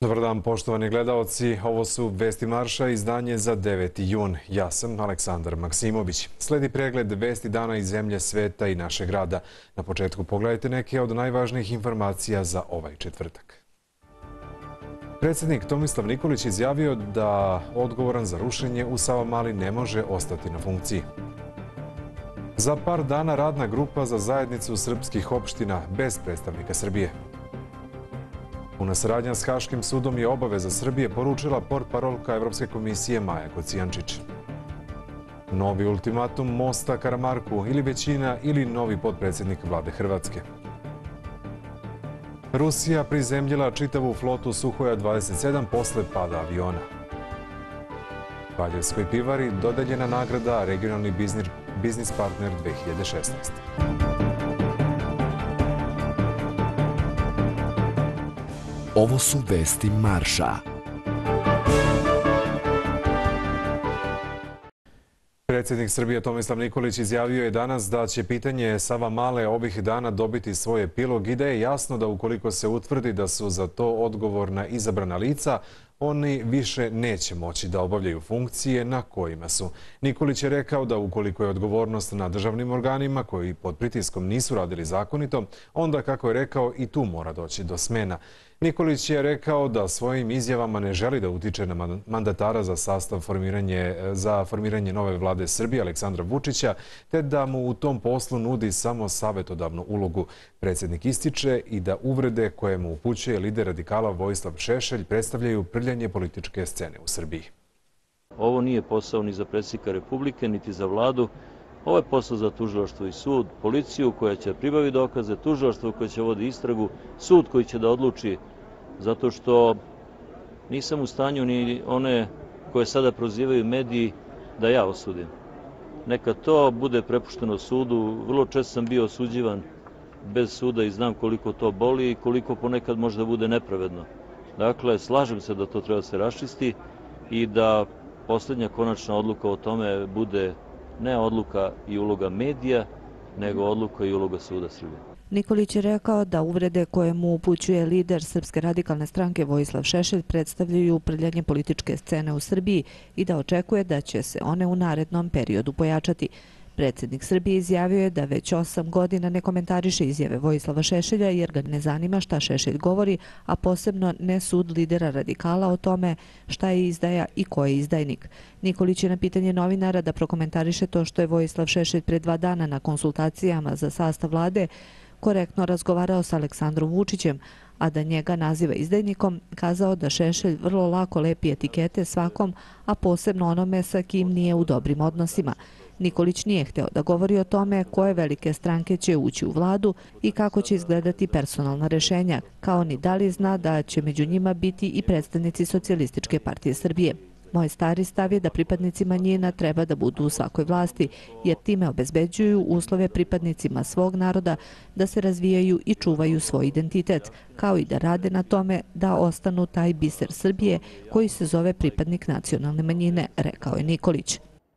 Dobar dan, poštovani gledaoci. Ovo su Vesti Marša, izdanje za 9. jun. Ja sam Aleksandar Maksimović. Sledi pregled vesti dana iz zemlje, sveta i našeg grada. Na početku pogledajte neke od najvažnijih informacija za ovaj četvrtak. Predsjednik Tomislav Nikolić izjavio da odgovoran za rušenje u Savamali ne može ostati na funkciji. Za par dana radna grupa za zajednicu srpskih opština bez predstavnika Srbije. Puna saradnja s Haškim sudom je obaveza Srbije, poručila portparolka Evropske komisije Maja Kocijančić. Novi ultimatum mosta Karamarku, ili većina ili novi potpredsjednik vlade Hrvatske. Rusija prizemljila čitavu flotu Suhoja 27 posle pada aviona. Valjevskoj pivari dodeljena nagrada Regionalni biznis partner 2016. Ovo su Vesti Marša. Predsjednik Srbije Tomislav Nikolić izjavio je danas da će pitanje Savamale ovih dana dobiti svoj epilog i da je jasno da ukoliko se utvrdi da su za to odgovorna izabrana lica, oni više neće moći da obavljaju funkcije na kojima su. Nikolić je rekao da ukoliko je odgovornost na državnim organima koji pod pritiskom nisu radili zakonito, onda, kako je rekao, i tu mora doći do smena. Nikolić je rekao da svojim izjavama ne želi da utiče na mandatara za formiranje nove vlade Srbije Aleksandra Vučića, te da mu u tom poslu nudi samo savjetodavnu ulogu. Predsjednik ističe i da uvrede koje mu upućuje lider radikala Vojislav Šešelj predstavljaju prljanje političke scene u Srbiji. Ovo nije posao ni za predsjednika Republike, niti za vladu. Ovo je posao za tužilaštvo i sud, policiju koja će pribaviti dokaze, tužilaštvo koje će vodi istragu, sud koji će da odluči, zato što nisam u stanju ni one koje sada prozivaju mediji da ja osudim. Neka to bude prepušteno sudu. Vrlo često sam bio osuđivan bez suda i znam koliko to boli i koliko ponekad možda bude nepravedno. Dakle, slažem se da to treba da se raščisti i da posljednja konačna odluka o tome bude ne odluka i uloga medija, nego odluka i uloga suda Srbije. Nikolić je rekao da uvrede koje mu upućuje lider Srpske radikalne stranke Vojislav Šešelj predstavljaju prljanje političke scene u Srbiji i da očekuje da će se one u narednom periodu pojačati. Predsjednik Srbije izjavio je da već 8 godina ne komentariše izjave Vojislava Šešelja jer ga ne zanima šta Šešelj govori, a posebno ne sud lidera radikala o tome šta je izdaja i ko je izdajnik. Nikolić je na pitanje novinara da prokomentariše to što je Vojislav Šešelj pre 2 dana na konsultacijama za sastav vlade korektno razgovarao s Aleksandrom Vučićem, a da njega naziva izdajnikom, kazao da Šešelj vrlo lako lepi etikete svakom, a posebno onome sa kim nije u dobrim odnosima. Nikolić nije hteo da govori o tome koje velike stranke će ući u vladu i kako će izgledati personalna rešenja, kao ni da li zna da će među njima biti i predstavnici Socijalističke partije Srbije. Moj stari stav je da pripadnici manjina treba da budu u svakoj vlasti, jer time obezbeđuju uslove pripadnicima svog naroda da se razvijaju i čuvaju svoj identitet, kao i da rade na tome da ostanu taj biser Srbije koji se zove pripadnik nacionalne manjine, rekao je Nikolić.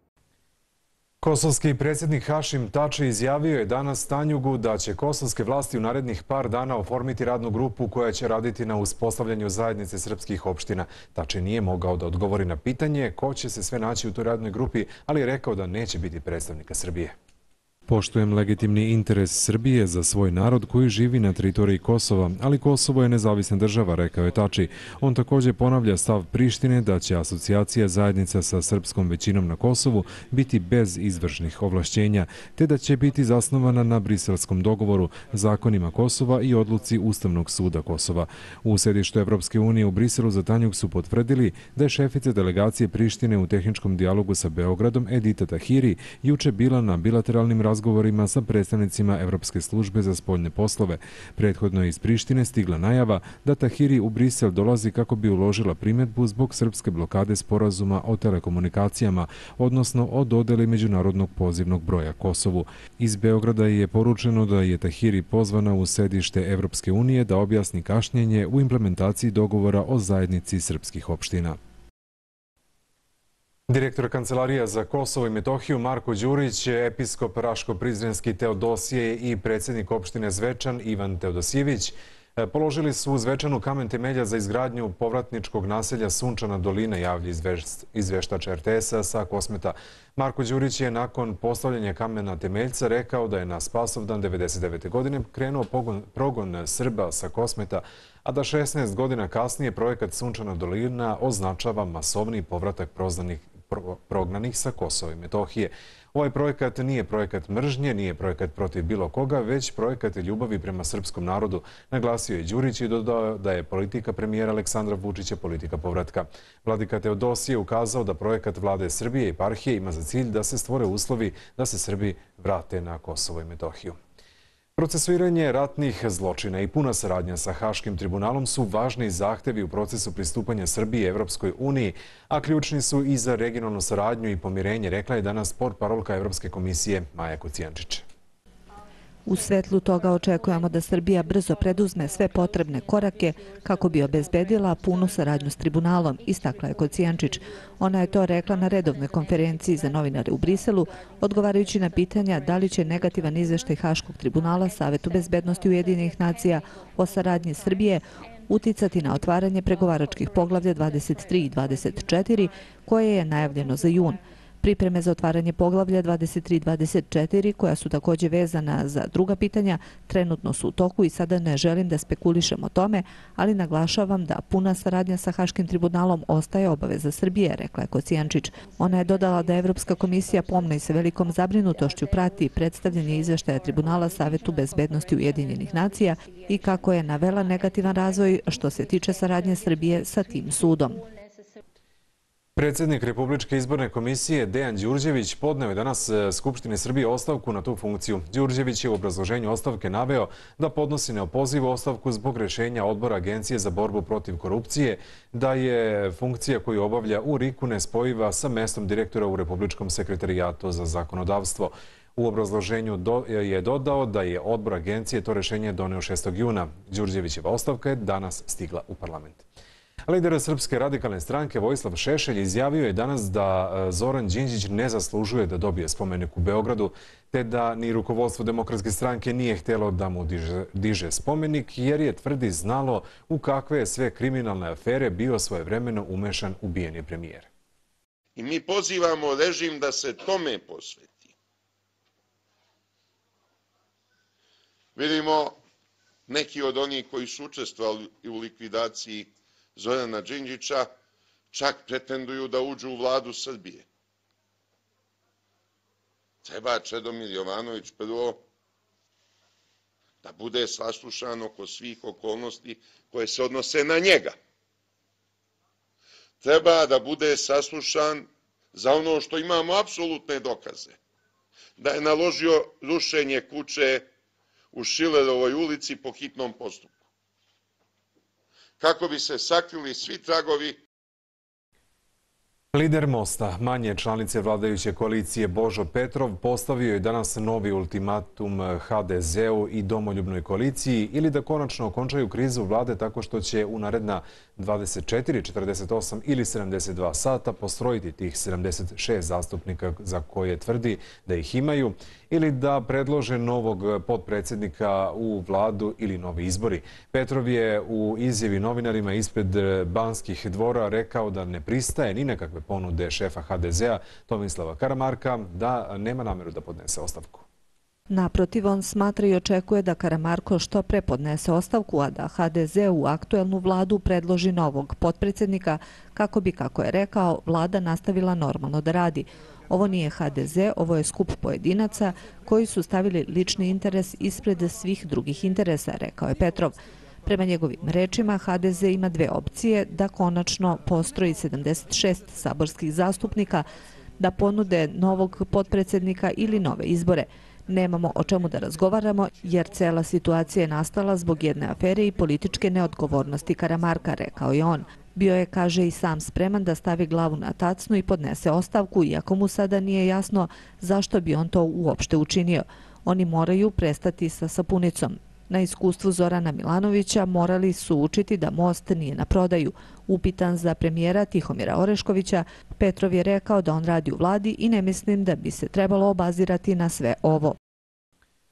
Kosovski predsjednik Hašim Tači izjavio je danas Tanjugu da će kosovske vlasti u narednih par dana oformiti radnu grupu koja će raditi na uspostavljanju zajednice srpskih opština. Tači nije mogao da odgovori na pitanje ko će se sve naći u toj radnoj grupi, ali je rekao da neće biti predstavnika Srbije. Poštujem legitimni interes Srbije za svoj narod koji živi na teritoriji Kosova, ali Kosovo je nezavisna država, rekao je Tači. On također ponavlja stav Prištine da će asocijacija zajednica sa srpskom većinom na Kosovu biti bez izvršnih ovlašćenja, te da će biti zasnovana na briselskom dogovoru, zakonima Kosova i odluci Ustavnog suda Kosova. U sedištu Evropske unije u Briselu za Tanjug su potvrdili da je šefica delegacije Prištine u tehničkom dijalogu sa Beogradom Edita Tahiri juče bila na bilateralnim razgovorima sa predstavnicima Evropske službe za spoljne poslove. Prethodno je iz Prištine stigla najava da Tahiri u Brisel dolazi kako bi uložila primjedbu zbog srpske blokade sporazuma o telekomunikacijama, odnosno o dodeli međunarodnog pozivnog broja Kosovu. Iz Beograda je poručeno da je Tahiri pozvana u sedište Evropske unije da objasni kašnjenje u implementaciji dogovora o zajednici srpskih opština. Direktor Kancelarija za Kosovo i Metohiju Marko Đurić, episkop Raško-Prizrenski Teodosije i predsjednik opštine Zvečan Ivan Teodosijević Položili su svečanu kamen temelja za izgradnju povratničkog naselja Sunčana dolina, javlja izveštač RTS-a sa Kosmeta. Marko Đurić je nakon postavljanja kamena temeljca rekao da je na Spasovdan 1999. godine krenuo progon Srba sa Kosmeta, a da 16 godina kasnije projekat Sunčana dolina označava masovni povratak prognanih sa Kosova i Metohije. Ovaj projekat nije projekat mržnje, nije projekat protiv bilo koga, već projekat ljubavi prema srpskom narodu, naglasio je Đurić i dodao da je politika premijera Aleksandra Vučića politika povratka. Vladika Teodosije ukazao da projekat vlade Srbije i eparhije ima za cilj da se stvore uslovi da se Srbi vrate na Kosovo i Metohiju. Procesuiranje ratnih zločina i puna saradnja sa Haškim tribunalom su važni zahtevi u procesu pristupanja Srbije Evropskoj uniji, a ključni su i za regionalnu saradnju i pomirenje, rekla je danas portparolka Evropske komisije Maja Kocijančić. U svetlu toga očekujemo da Srbija brzo preduzme sve potrebne korake kako bi obezbedila punu saradnju s tribunalom, istakla je Kocijančić. Ona je to rekla na redovnoj konferenciji za novinare u Briselu, odgovarajući na pitanja da li će negativan izveštaj Haškog tribunala Savetu bezbednosti Ujedinjenih nacija o saradnji Srbije uticati na otvaranje pregovaračkih poglavlja 23 i 24, koje je najavljeno za jun. Pripreme za otvaranje poglavlja 23 i 24, koja su također vezana za druga pitanja, trenutno su u toku i sada ne želim da spekulišem o tome, ali naglašavam da puna saradnja sa Haškim tribunalom ostaje obaveza Srbije, rekla je Kocijančić. Ona je dodala da Evropska komisija pomno i sa velikom zabrinutošću prati predstavljanje izveštaja tribunala Savetu bezbednosti Ujedinjenih nacija i kako je navela negativan razvoj što se tiče saradnje Srbije sa tim sudom. Predsjednik Republičke izborne komisije Dejan Đurđević podneo je danas Skupštini Srbije ostavku na tu funkciju. Đurđević je u obrazloženju ostavke naveo da podnosi neopozivu ostavku zbog rješenja odbora Agencije za borbu protiv korupcije, da je funkcija koju obavlja u RIK-u nespojiva sa mestom direktora u Republičkom sekretarijatu za zakonodavstvo. U obrazloženju je dodao da je odbor Agencije to rješenje doneo 6. juna. Đurđevićeva ostavka je danas stigla u parlament. Lider Srpske radikalne stranke Vojislav Šešelj izjavio je danas da Zoran Đinđić ne zaslužuje da dobije spomenik u Beogradu, te da ni rukovodstvo Demokratske stranke nije htjelo da mu diže spomenik, jer je, tvrdi, znalo u kakve je sve kriminalne afere bio svojevremeno umešan ubijeni premijer. I mi pozivamo režim da se tome posveti. Vidimo, neki od onih koji su učestvovali u likvidaciji Zorana Đinđića čak pretenduju da uđu u vladu Srbije. Treba Čedomir Jovanović prvo da bude saslušan oko svih okolnosti koje se odnose na njega. Treba da bude saslušan za ono što imamo apsolutne dokaze. Da je naložio rušenje kuće u Šilerovoj ulici po hitnom postupku, kako bi se sakrili svi tragovi. Lider Mosta, manje članice vladajuće koalicije Božo Petrov, postavio je danas novi ultimatum HDZ-u i Domoljubnoj koaliciji ili da konačno okončaju krizu vlade tako što će u naredna 24, 48 ili 72 sata postrojiti tih 76 zastupnika za koje tvrdi da ih imaju, ili da predlože novog potpredsjednika u vladu ili novi izbori. Petrov je u izjavi novinarima ispred Banskih dvora rekao da ne pristaje ni nekakve ponude šefa HDZ-a Tomislava Karamarka, da nema namjeru da podnese ostavku. Naprotiv, on smatra i očekuje da Karamarko što pre podnese ostavku, a da HDZ u aktuelnu vladu predloži novog potpredsjednika kako bi, kako je rekao, vlada nastavila normalno da radi. Ovo nije HDZ, ovo je skup pojedinaca koji su stavili lični interes ispred svih drugih interesa, rekao je Petrov. Prema njegovim rečima, HDZ ima dve opcije: da konačno postroji 76 saborskih zastupnika, da ponude novog potpredsjednika ili nove izbore. Nemamo o čemu da razgovaramo jer cela situacija je nastala zbog jedne afere i političke neodgovornosti Karamarka, rekao je on. Bio je, kaže, i sam spreman da stavi glavu na tacnu i podnese ostavku, iako mu sada nije jasno zašto bi on to uopšte učinio. Oni moraju prestati sa sapunicom. Na iskustvu Zorana Milanovića morali su učiti da Most nije na prodaju. Upitan za premijera Tihomira Oreškovića, Petrov je rekao da on radi u vladi i ne mislim da bi se trebalo obazirati na sve ovo.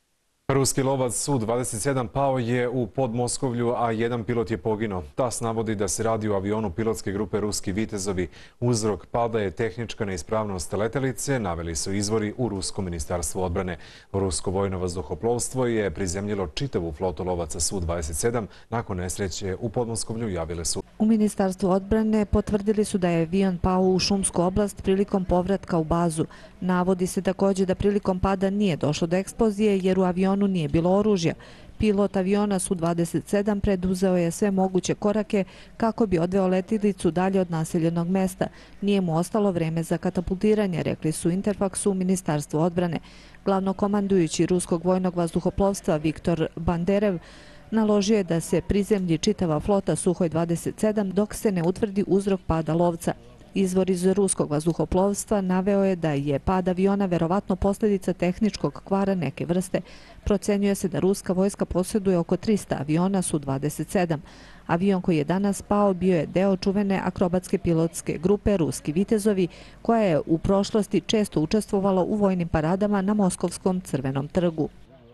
Ruski lovac Su-27 pao je u Podmoskovlju, a jedan pilot je poginuo. TASS navodi da se radi o avionu pilotske grupe Ruski Vitezovi. Uzrok pada je tehnička neispravnost letelice, naveli su izvori u Ruskom ministarstvu odbrane. Rusko vojno vazduhoplovstvo je prizemljilo čitavu flotu lovaca Su-27. Nakon nesreće u Podmoskovlju javile su. U Ministarstvu odbrane potvrdili su da je avion pao u šumsku oblast prilikom povratka u bazu. Navodi se također da prilikom pada nije došlo do eksplozije jer u avionu nije bilo oružja. Pilot aviona Su-27 preduzeo je sve moguće korake kako bi odveo letilicu dalje od naseljenog mesta. Nije mu ostalo vreme za katapultiranje, rekli su Interfaksu u Ministarstvu odbrane. Glavnokomandujući Ruskog vojnog vazduhoplovstva Viktor Banderev naložio je da se prizemlji čitava flota Suhoj 27 dok se ne utvrdi uzrok pada lovca. Izvor iz Ruskog vazduhoplovstva naveo je da je pad aviona verovatno posljedica tehničkog kvara neke vrste. Procenjuje se da ruska vojska posjeduje oko 300 aviona Su-27. Avion koji je danas pao bio je deo čuvene akrobatske pilotske grupe Ruski Vitezovi, koja je u prošlosti često učestvovala u vojnim paradama na Moskovskom Crvenom trgu.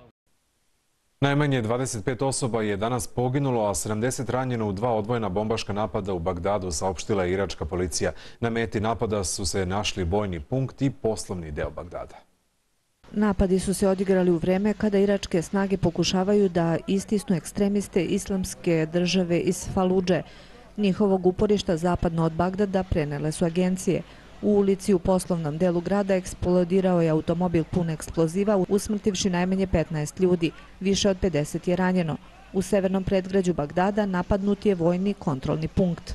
Najmanje 25 osoba je danas poginulo, a 70 ranjeno u 2 odvojena bombaška napada u Bagdadu, saopštila je iračka policija. Na meti napada su se našli vojni punkt i poslovni deo Bagdada. Napadi su se odigrali u vreme kada iračke snage pokušavaju da istisnu ekstremiste islamske države iz Faludže. Njihovog uporišta zapadno od Bagdada prenele su agencije. U ulici u poslovnom delu grada eksplodirao je automobil pun eksploziva, usmrtivši najmanje 15 ljudi. Više od 50 je ranjeno. U severnom predgrađu Bagdada napadnut je vojni kontrolni punkt.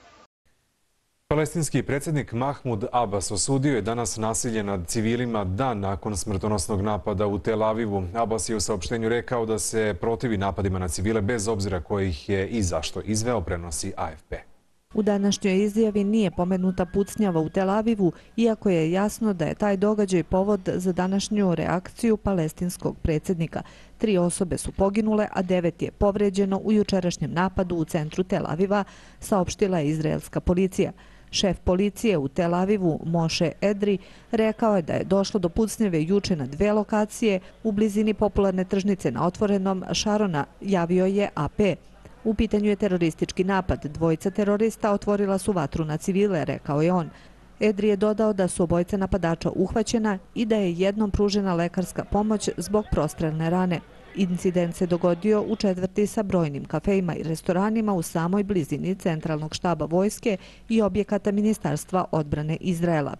Palestinski predsjednik Mahmud Abbas osudio je danas nasilje nad civilima dan nakon smrtonosnog napada u Tel Avivu. Abbas je u saopštenju rekao da se protivi napadima na civile bez obzira kojih je i zašto izveo, prenosi AFP. U današnjoj izjavi nije pomenuta pucnjava u Tel Avivu, iako je jasno da je taj događaj povod za današnju reakciju palestinskog predsjednika. 3 osobe su poginule, a 9 je povređeno u jučerašnjem napadu u centru Tel Aviva, saopštila je izraelska policija. Šef policije u Tel Avivu, Moše Edri, rekao je da je došlo do pucnjave juče na 2 lokacije u blizini popularne tržnice na otvorenom Šarona, javio je AP. U pitanju je teroristički napad. 2 terorista otvorila su vatru na civile, rekao je on. Edri je dodao da su obojica napadača uhvaćena i da je jednom pružena lekarska pomoć zbog prostrelne rane. Incident se dogodio u četvrti sa brojnim kafejima i restoranima u samoj blizini centralnog štaba vojske i objekata Ministarstva odbrane Izraela.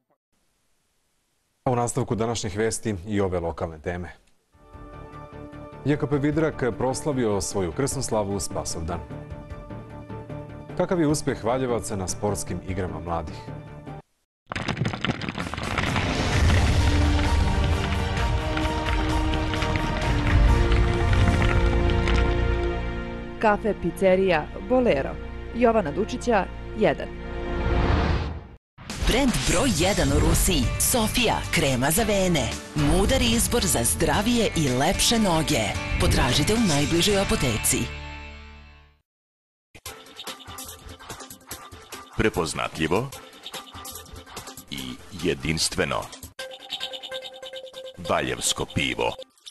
U nastavku današnjih vesti i ove lokalne teme. JKP Vidrak proslavio svoju krsnu slavu u Spasovdan. Kakav je uspjeh Valjevaca na sportskim igrama mladih? Kafe Pizzerija Bolero. Jovana Dučića, 1. Brend broj 1 u Rusiji. Sofija, krema za vene. Mudar izbor za zdravije i lepše noge. Potražite u najbližoj apoteci. Prepoznatljivo i jedinstveno. Valjevsko pivo.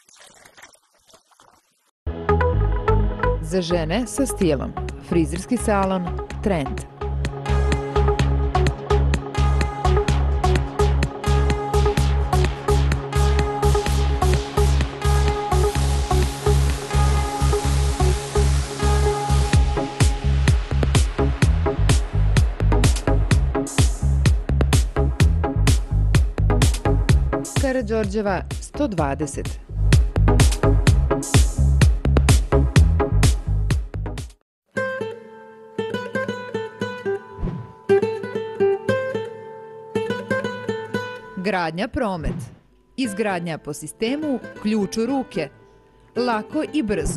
Za žene sa stilom. Frizerski salon Trend. Karađorđeva 120. Gradnja Promet. Izgradnja po sistemu ključ u ruke. Lako i brzo.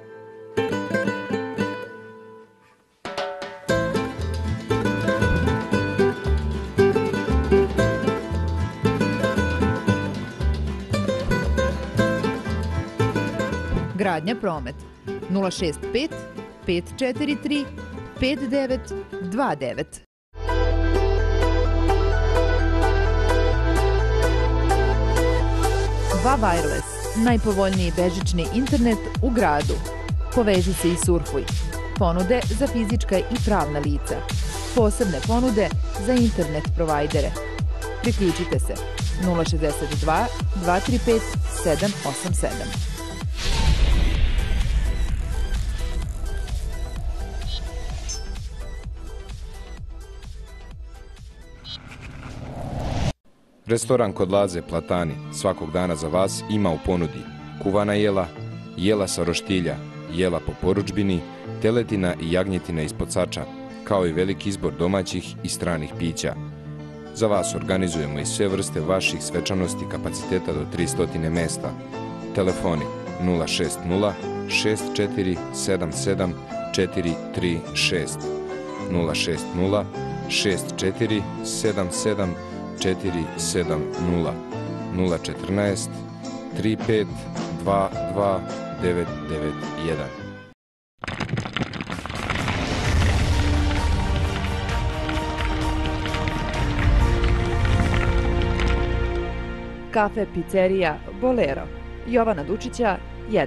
Gradnja Promet 065 543 5929. Va Wireless. Najpovoljniji bežični internet u gradu. Poveži se i surfuj. Ponude za fizička i pravna lica. Posebne ponude za internet provajdere. Priključite se 062 235 787. Restoran kod Laze Platani svakog dana za vas ima u ponudi kuvana jela, jela sa roštilja, jela po porudžbini, teletina i jagnjetina ispod sača, kao i veliki izbor domaćih i stranih pića. Za vas organizujemo i sve vrste vaših svečanosti kapaciteta do 300 mesta. Telefoni 060 64 77 436 060 64 77 470 014 35 22 991. Kafe pizzerija Bolero. Jovana Dučića, 1.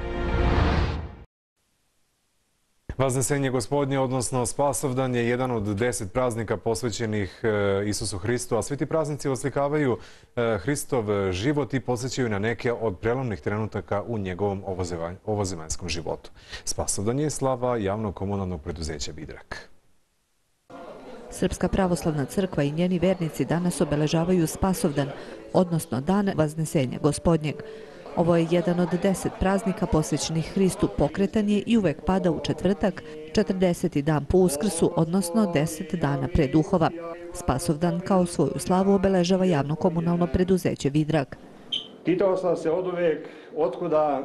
Vaznesenje Gospodnje, odnosno Spasovdan, je jedan od 10 praznika posvećenih Isusu Hristu, a svi ti praznici oslikavaju Hristov život i podsjećaju na neke od prelomnih trenutaka u njegovom ovozemaljskom životu. Spasovdan je slava javnog komunalnog preduzeća Vidrak. Srpska pravoslavna crkva i njeni vernici danas obeležavaju Spasovdan, odnosno Dan Vaznesenja Gospodnjeg. Ovo je jedan od 10 praznika posvećenih Hristu. Pokretan je i uvek pada u četvrtak, 40. dan po Uskrsu, odnosno 10 dana pre duhova. Spasovdan kao svoju slavu obeležava javno komunalno preduzeće Vidrak. Pitao sam se oduvek otkuda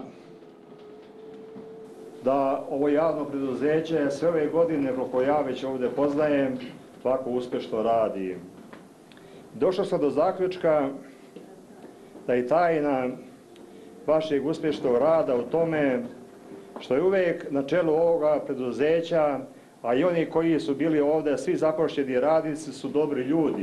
da ovo javno preduzeće sve ove godine, koliko ja već ovdje poznajem, tako uspešno radi. Došao sam do zaključka da je tajna vašeg uspješnog rada u tome što je uvijek na čelu ovoga preduzeća, a i oni koji su bili ovdje, svi zapošljeni radnici su dobri ljudi.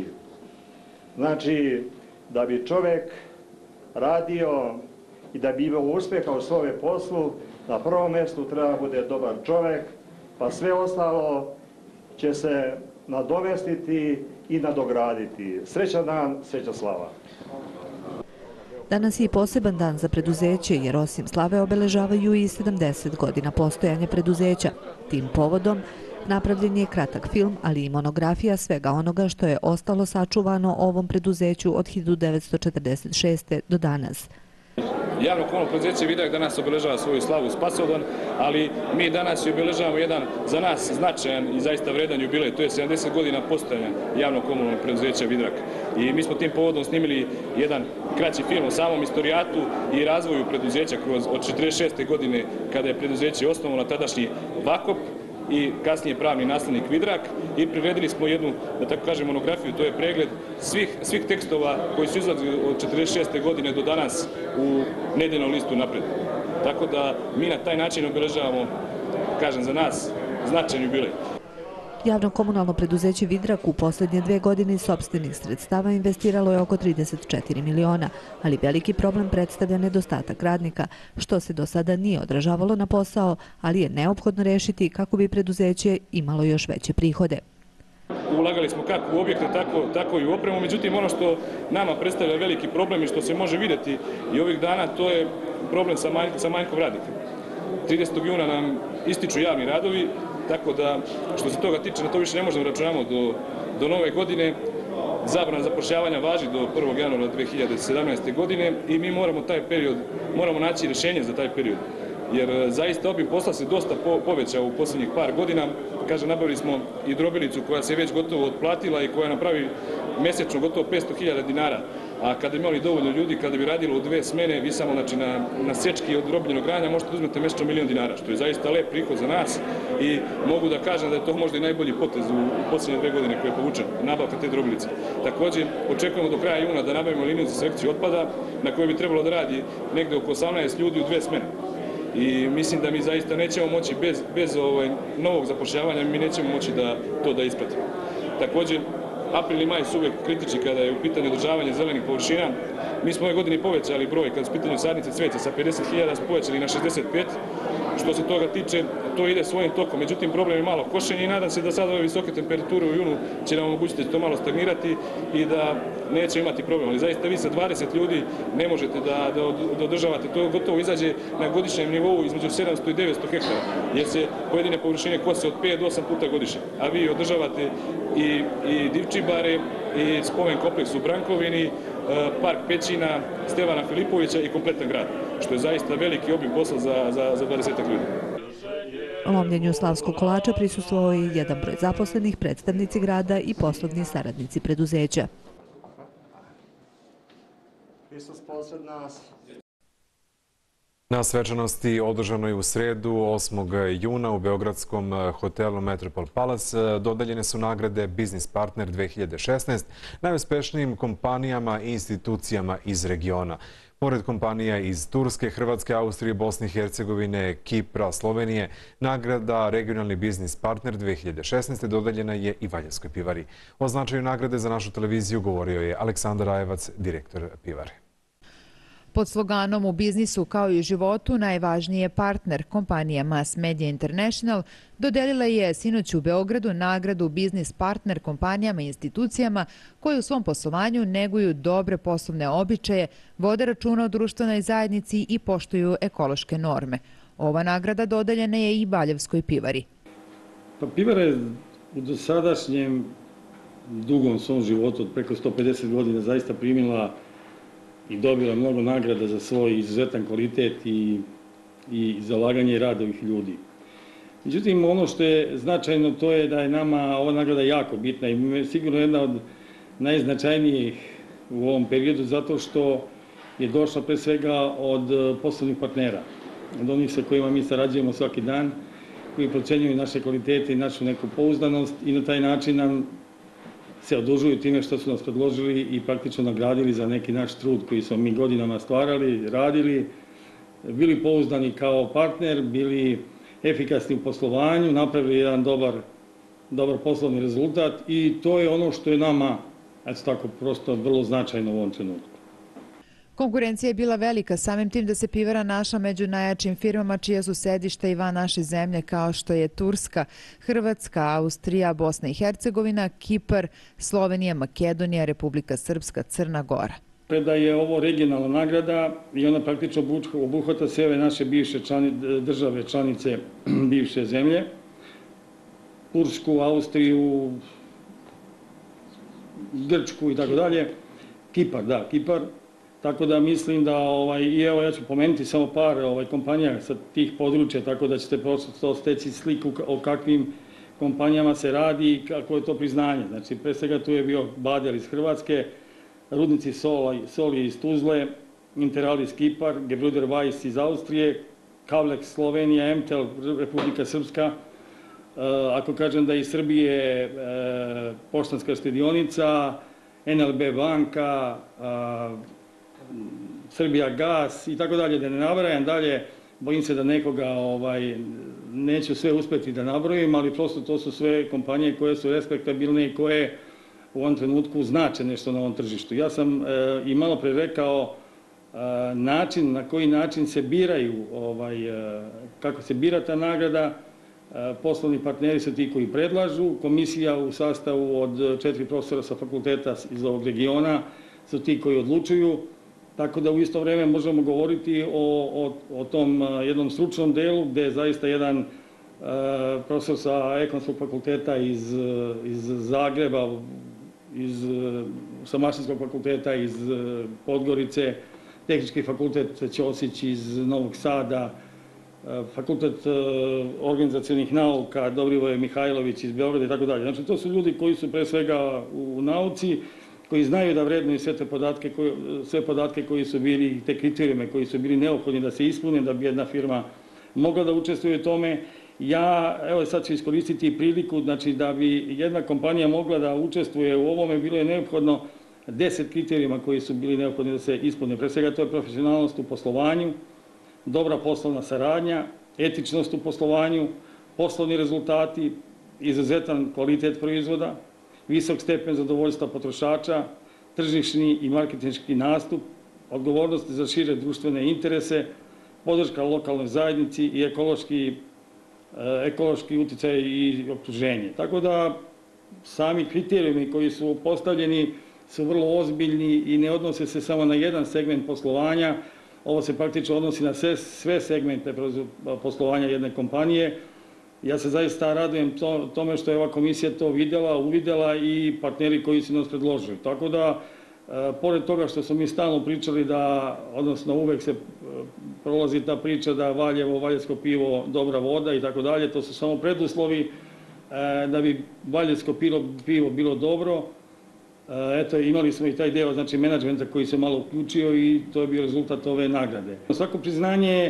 Znači, da bi čovjek radio i da bi imao uspjeha u svome poslu, na prvom mjestu treba bude dobar čovjek, pa sve ostalo će se nadomestiti i nadograditi. Srećan dan, sreća slava. Danas je i poseban dan za preduzeće, jer osim slave obeležavaju i 70 godina postojanja preduzeća. Tim povodom napravljen je kratak film, ali i monografija svega onoga što je ostalo sačuvano ovom preduzeću od 1946. do danas. Javno komunalno preduzeće Vidrak danas obeležava svoju slavu Spasovdan, ali mi danas obeležavamo jedan za nas značajan i zaista vredan jubilej, to je 70 godina postojanja javno komunalnog preduzeća Vidrak. I mi smo tim povodom snimili jedan kraći film o samom istorijatu i razvoju preduzeća od 46. godine kada je preduzeće osnovano tadašnji Vakop i kasnije pravni naslednik Vidrak, i priredili smo jednu, da tako kažem, monografiju, to je pregled svih tekstova koji su izlazili od 46. godine do danas u nedeljnom listu Napred. Tako da mi na taj način obeležavamo, kažem, za nas značajan jubilej. Javno komunalno preduzeće Vidrak u posljednje 2 godine iz sopstvenih sredstava investiralo je oko 34 miliona, ali veliki problem predstavlja nedostatak radnika, što se do sada nije odražavalo na posao, ali je neophodno rešiti kako bi preduzeće imalo još veće prihode. Ulagali smo kako u objekte, tako i u opremu, međutim ono što nama predstavlja veliki problem i što se može vidjeti i ovih dana, to je problem sa manjkom radnika. 30. juna nam ističu javni radovi, tako da što se toga tiče, na to više ne možemo računamo do nove godine. Zabrana zapošljavanja važi do 1. januara 2017. godine i mi moramo naći rješenje za taj period. Jer zaista obim posla se dosta povećao u posljednjih par godina. Kaže, nabavili smo i drobilicu koja se već gotovo otplatila i koja napravi mjesečno gotovo 500.000 dinara. A kada bi imali dovoljno ljudi, kada bi radilo u 2 smene, vi samo na sečki od drobljenog granja možete uzmeti mjesečno 1 milion dinara, što je zaista lep prihod za nas i mogu da kažem da je to možda i najbolji potez u posljednje 2 godine koje je povučen, nabavka te drobilice. Također, očekujemo do kraja juna da nabavimo liniju za selekciju otpada, na kojoj bi trebalo da radi negde oko 18 ljudi u 2 smene. I mislim da mi zaista nećemo moći bez novog zapošljavanja, mi nećemo moći da ispratimo. Također, April i maj su uvijek kritični kada je u pitanju održavanje zelenih površina. Mi smo ove godine povećali broj, kada su u pitanju sadnice cvijeća, sa 50.000 smo povećali na 65. Što se toga tiče, to ide svojim tokom. Međutim, problem je malo košenje i nadam se da sad ove visoke temperature u junu će nam omogućiti da će to malo stagnirati i da neće imati problem. Ali zaista vi sa 20 ljudi ne možete da održavate. To gotovo izađe na godišnjem nivou između 700 i 900 hektara, jer se pojedine površine kose od 5 do 8 puta godišnje. A vi održavate i Divčibare, i spomen kompleks u Brankovini, park Pećina, Stevana Filipovića i kompletan grad, što je zaista veliki obim posla za 20 ljudi. Lomljenju slavskog kolača prisustvovao je jedan broj zaposlenih, predstavnici grada i poslovni saradnici preduzeća. Na svečanosti održanoj u sredu 8. juna u beogradskom hotelu Metropol Palace dodeljene su nagrade Biznis partner 2016 najuspešnijim kompanijama i institucijama iz regiona. Pored kompanija iz Turske, Hrvatske, Austrije, Bosne i Hercegovine, Kipra, Slovenije, nagrada Regionalni biznis partner 2016 dodeljena je i Valjevskoj pivari. O značaju nagrade za našu televiziju govorio je Aleksandar Ajevac, direktor pivare. Pod sloganom "U biznisu kao i u životu najvažniji je partner", kompanija Mass Media International dodelila je sinoć u Beogradu nagradu Biznis partner kompanijama i institucijama koje u svom poslovanju neguju dobre poslovne običaje, vode računa o društvenoj zajednici i poštuju ekološke norme. Ova nagrada dodeljena je i Valjevskoj pivari. Pivara je u dosadašnjem dugom svom životu od preko 150 godina zaista primila i dobila mnogo nagrada za svoj izuzetan kvalitet i zalaganje i rad ovih ljudi. Međutim, ono što je značajno to je da je nama ova nagrada jako bitna i sigurno jedna od najznačajnijih u ovom periodu zato što je došla pre svega od poslovnih partnera, od onih sa kojima mi sarađujemo svaki dan, koji procenjuju naše kvalitete i našu neku pouzdanost i na taj način nam se odužuju time što su nas predložili i praktično nagradili za neki naš trud koji smo mi godinama stvarali, radili, bili pouzdani kao partner, bili efikasni u poslovanju, napravili jedan dobar poslovni rezultat i to je ono što je nama, eto tako, prosto vrlo značajno u ovom trenutku. Konkurencija je bila velika, samim tim da se pivara našla među najjačim firmama čija su sedišta i van naše zemlje kao što je Turska, Hrvatska, Austrija, Bosna i Hercegovina, Kipar, Slovenija, Makedonija, Republika Srpska, Crna Gora. Da je ovo regionalna nagrada i ona praktično obuhvata sve ove naše bivše države, članice bivše zemlje, Tursku, Austriju, Grčku i tako dalje, Kipar. Tako da mislim da, i evo ja ću pomenuti samo par kompanija sa tih područja, tako da ćete prosto steći sliku o kakvim kompanijama se radi i kako je to priznanje. Znači, pre svega tu je bio Bader iz Hrvatske, Rudnici Soli iz Tuzle, Interalis Kipar, Gebruder Weiss iz Austrije, Kavlex Slovenija, MTEL Republika Srpska. Ako kažem da iz Srbije Poštanska štedionica, NLB banka, Srbija gas i tako dalje, da ne nabrajam dalje, bojim se da nekoga neću sve uspeti da nabrojim, ali prosto to su sve kompanije koje su respektabilne i koje u ovom trenutku znače nešto na ovom tržištu. Ja sam i malo pre rekao način, na koji način se biraju, kako se bira ta nagrada, poslovni partneri su ti koji predlažu, komisija u sastavu od 4 profesora sa fakulteta iz ovog regiona su ti koji odlučuju, tako da u isto vreme možemo govoriti o tom jednom stručnom delu gde je zaista jedan profesor sa ekonomskog fakulteta iz Zagreba, sa mašinskog fakulteta iz Podgorice, tehnički fakultet Ćosić iz Novog Sada, fakultet organizacionih nauka Dobrivoje Mihajlović iz Beograda i tako dalje. Znači, to su ljudi koji su pre svega u nauci, koji znaju da vrednuju sve podatke koji su bili, te kriterijume koji su bili neophodni da se ispune, da bi jedna firma mogla da učestvuje u tome. Ja, evo sad ću iskoristiti priliku, znači da bi jedna kompanija mogla da učestvuje u ovome, bilo je neophodno 10 kriterijuma koji su bili neophodni da se ispune. Pre svega to je profesionalnost u poslovanju, dobra poslovna saradnja, etičnost u poslovanju, poslovni rezultati, izuzetan kvalitet proizvoda, visok stepen zadovoljstva potrošača, tržišni i marketinški nastup, odgovornost za šire društvene interese, podrška lokalnoj zajednici i ekološki uticaj i okruženje. Tako da sami kriterijumi koji su postavljeni su vrlo ozbiljni i ne odnose se samo na jedan segment poslovanja. Ovo se praktično odnosi na sve segmente poslovanja jedne kompanije. Ja se zaista radujem tome što je ova komisija to uvidela i partneri koji su nas predložili. Tako da, pored toga što smo mi stalno pričali odnosno uvek se prolazi ta priča da Valjevo, valjevsko pivo, dobra voda i tako dalje, to su samo preduslovi da bi valjevsko pivo bilo dobro. Eto, imali smo i taj deo, znači, menadžmenta koji se malo uključio i to je bio rezultat ove nagrade. Svako priznanje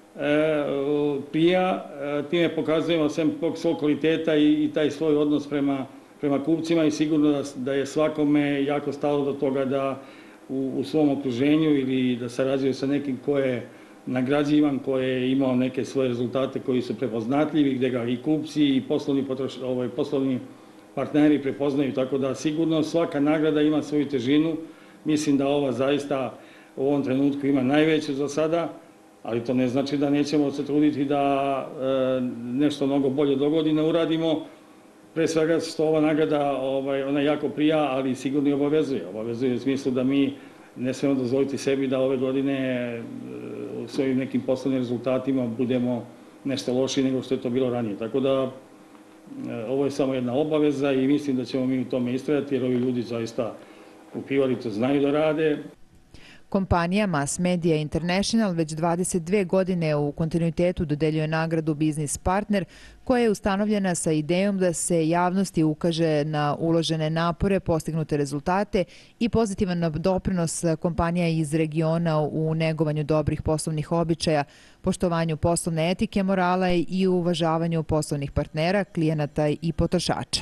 prija, time pokazujemo sem svog kvaliteta i taj svoj odnos prema kupcima i sigurno da je svakome jako stalo do toga da u svom okruženju ili da sarađuje sa nekim ko je nagrađivan, ko je imao neke svoje rezultate koji su prepoznatljivi, gde ga i kupci i poslovni partneri prepoznaju, tako da sigurno svaka nagrada ima svoju težinu. Mislim da ova zaista u ovom trenutku ima najveću za sada, ali to ne znači da nećemo se truditi da nešto mnogo bolje do godine uradimo. Pre svega što ova nagrada, ona jako prija, ali sigurno i obavezuje. Obavezuje u smislu da mi ne smemo dozvoliti sebi da ove godine u svojim nekim poslovnim rezultatima budemo nešto lošiji nego što je to bilo ranije. Tako da ovo je samo jedna obaveza i mislim da ćemo mi u tome istrajati jer ovi ljudi zaista u pivari to znaju da rade. Kompanija Mass Media International već 22 godine u kontinuitetu dodeljuje nagradu Biznis partner koja je ustanovljena sa idejom da se javnosti ukaže na uložene napore, postignute rezultate i pozitivan doprinos kompanija iz regiona u negovanju dobrih poslovnih običaja, poštovanju poslovne etike, morala i uvažavanju poslovnih partnera, klijenata i potrošača.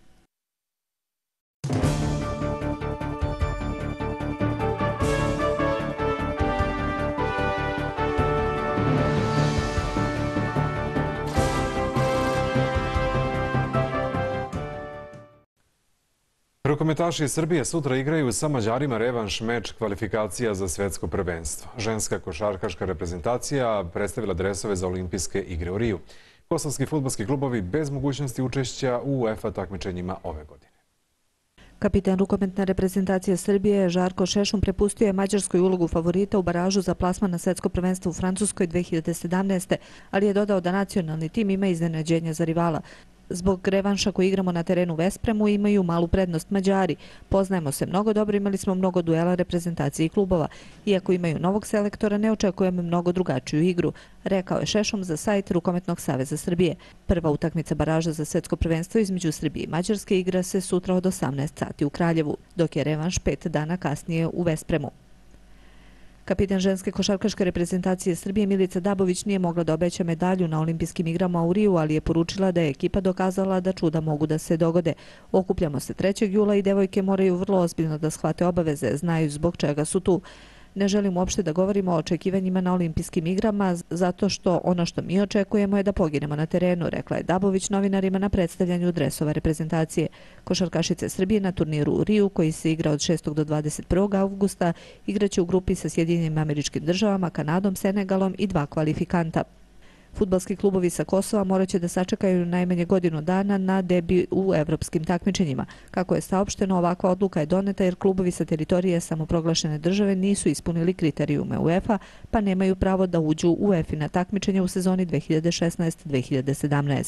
Rukometaši iz Srbije sutra igraju sa Mađarima revanš meč kvalifikacija za svetsko prvenstvo. Ženska košarkaška reprezentacija predstavila dresove za olimpijske igre u Riju. Kosovski fudbalski klubovi bez mogućnosti učešća u UEFA takmičenjima ove godine. Kapitan rukometne reprezentacije Srbije Žarko Šešum prepustio je Mađarskoj ulogu favorita u baražu za plasman na svetsko prvenstvo u Francuskoj 2017. ali je dodao da nacionalni tim ima iznenađenja za rivala. Zbog revanša koji igramo na terenu u Vespremu imaju malu prednost Mađari. Poznajemo se mnogo dobro, imali smo mnogo duela reprezentacije i klubova. Iako imaju novog selektora, ne očekujemo mnogo drugačiju igru, rekao je Šešum za sajt Rukometnog saveza Srbije. Prva utakmica baraža za svetsko prvenstvo između Srbije i Mađarske igra se sutra od 18 sati u Kraljevu, dok je revanš 5 dana kasnije u Vespremu. Kapitan ženske košarkaške reprezentacije Srbije Milica Dabović nije mogla da obeća medalju na olimpijskim igrama u Riju, ali je poručila da je ekipa dokazala da čuda mogu da se dogode. Okupljamo se 3. jula i devojke moraju vrlo ozbiljno da shvate obaveze, znaju zbog čega su tu. Ne želim uopšte da govorimo o očekivanjima na olimpijskim igrama, zato što ono što mi očekujemo je da poginemo na terenu, rekla je Dabović novinarima na predstavljanju dresova reprezentacije. Košarkašice Srbije na turniru u Riju, koji se igra od 6. do 21. avgusta, igraće u grupi sa Sjedinjenim Američkim Državama, Kanadom, Senegalom i 2 kvalifikanta. Fudbalski klubovi sa Kosova morat će da sačekaju najmanje godinu dana na debi u evropskim takmičenjima. Kako je saopšteno, ovakva odluka je doneta jer klubovi sa teritorije samoproglašene države nisu ispunili kriterijume UEFA, pa nemaju pravo da uđu u UEFA-na takmičenja u sezoni 2016-2017.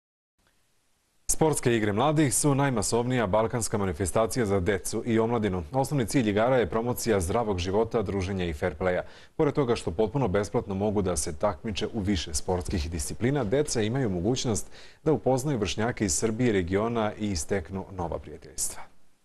Sportske igre mladih su najmasovnija balkanska manifestacija za decu i omladinu. Osnovni cilj igara je promocija zdravog života, druženja i fair playa. Pored toga što potpuno besplatno mogu da se takmiče u više sportskih disciplina, deca imaju mogućnost da upoznaju vršnjake iz Srbije, regiona i steknu nova prijateljstva.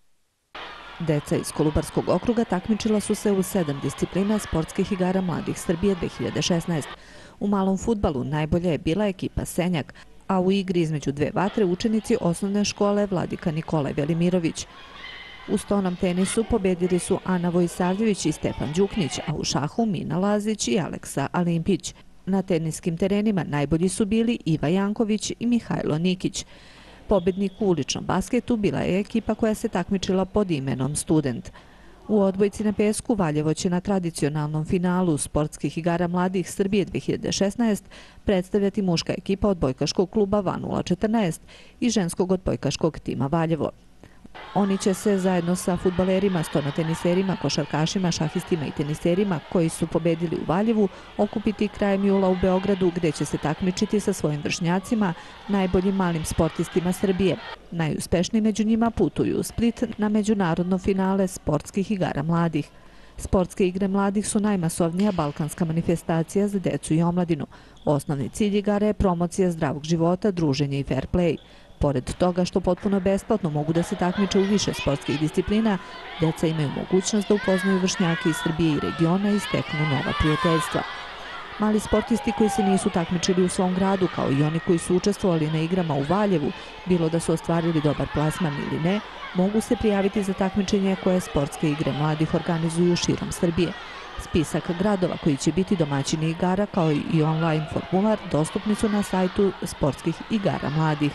Deca iz Kolubarskog okruga takmičila su se u 7 disciplina sportskih igara mladih Srbije 2016. U malom fudbalu najbolja je bila ekipa Senjak, a u igri između 2 vatre učenici osnovne škole Vladika Nikolaj Velimirović. U stonom tenisu pobedili su Ana Vojsavljević i Stefan Đuknić, a u šahu Mina Lazić i Aleksa Alimpić. Na teniskim terenima najbolji su bili Iva Janković i Mihajlo Nikić. Pobednik u uličnom basketu bila je ekipa koja se takmičila pod imenom Student. U odbojci na pesku Valjevo će na tradicionalnom finalu sportskih igara mladih Srbije 2016 predstavljati muška ekipa odbojkaškog kluba 2014 i ženskog odbojkaškog tima Valjevo. Oni će se zajedno sa fudbalerima, stonoteniserima, košarkašima, šahistima i teniserima koji su pobedili u Valjevu okupiti krajem jula u Beogradu, gde će se takmičiti sa svojim vršnjacima, najboljim malim sportistima Srbije. Najuspešniji među njima putuju u Split na međunarodno finale sportskih igara mladih. Sportske igre mladih su najmasovnija balkanska manifestacija za decu i omladinu. Osnovni cilj igara je promocija zdravog života, druženje i fair play. Pored toga što potpuno besplatno mogu da se takmiče u više sportskih disciplina, deca imaju mogućnost da upoznaju vršnjake iz Srbije i regiona i steknu nova prijateljstva. Mali sportisti koji se nisu takmičili u svom gradu, kao i oni koji su učestvovali na igrama u Valjevu, bilo da su ostvarili dobar plasman ili ne, mogu se prijaviti za takmičenje koje sportske igre mladih organizuju širom Srbije. Spisak gradova koji će biti domaćini igara, kao i online formular, dostupni su na sajtu sportskih igara mladih.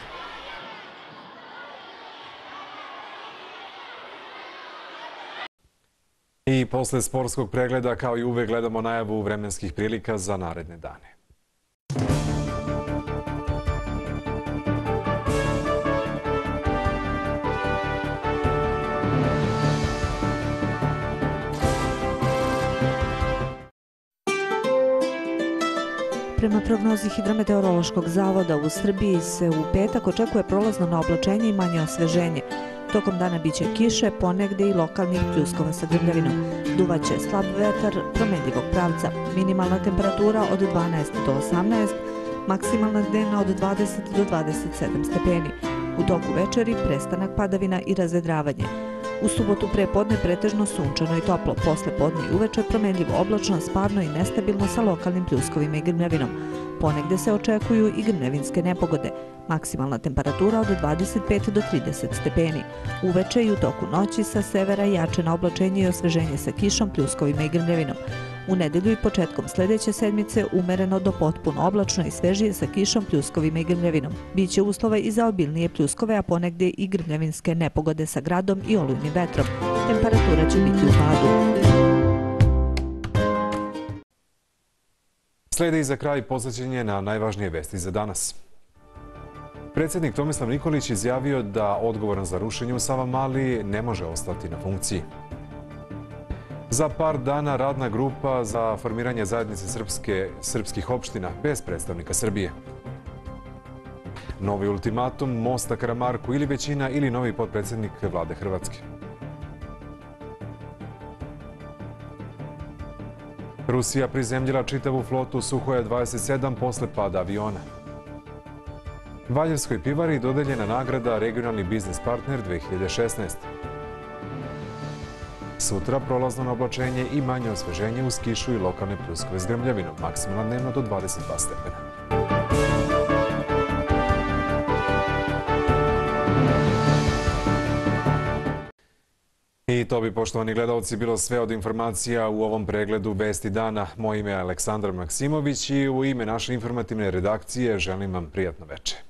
I posle sportskog pregleda, kao i uvek, gledamo najavu vremenskih prilika za naredne dane. Prema prognozi Hidrometeorološkog zavoda u Srbiji se u petak očekuje prolazno na oblačenje i manje osveženje. Tokom dana biće kiše, ponegde i lokalnih pljuskova sa grmljavinom. Duvaće slab vetar promenljivog pravca. Minimalna temperatura od 12 do 18, maksimalna dnevna od 20 do 27 stepeni. U toku večeri prestanak padavina i razvedravanje. U subotu prepodne pretežno sunčano i toplo, posle podne i uveče promenljivo oblačno, spadno i nestabilno sa lokalnim pljuskovima i grmljavinom. Ponegde se očekuju i grmljavinske nepogode. Maksimalna temperatura od 25 do 30 stepeni. Uveče i u toku noći sa severa jače na oblačenje i osveženje sa kišom, pljuskovima i grmljavinom. U nedelju i početkom sledeće sedmice umereno do potpuno oblačno i svežije sa kišom, pljuskovima i grmljavinom. Biće uslova i za obilnije pljuskove, a ponegde i grmljavinske nepogode sa gradom i olujnim vetrom. Temperatura će biti u padu. Slede i za kraj posvećenje na najvažnije vesti za danas. Predsjednik Tomislav Nikolić izjavio da odgovoran za rušenje u Savamali ne može ostati na funkciji. Za par dana radna grupa za formiranje zajednice srpskih opština bez predstavnika Srbije. Novi ultimatum Mosta Karamarku, ili većina ili novi potpredsjednik vlade Hrvatske. Rusija prizemljila čitavu flotu Suhoja 27 posle pada aviona. Valjevskoj pivari dodeljena nagrada Regionalni biznis partner 2016. Sutra prolazno na oblačenje i manje osveženje uz kišu i lokalne pljuskove s grmljavinom, maksimalna dnevno do 22 stepena. I to bi, poštovani gledalci, bilo sve od informacija u ovom pregledu Vesti dana. Moje ime je Aleksandar Maksimović i u ime naše informativne redakcije želim vam prijatno veče.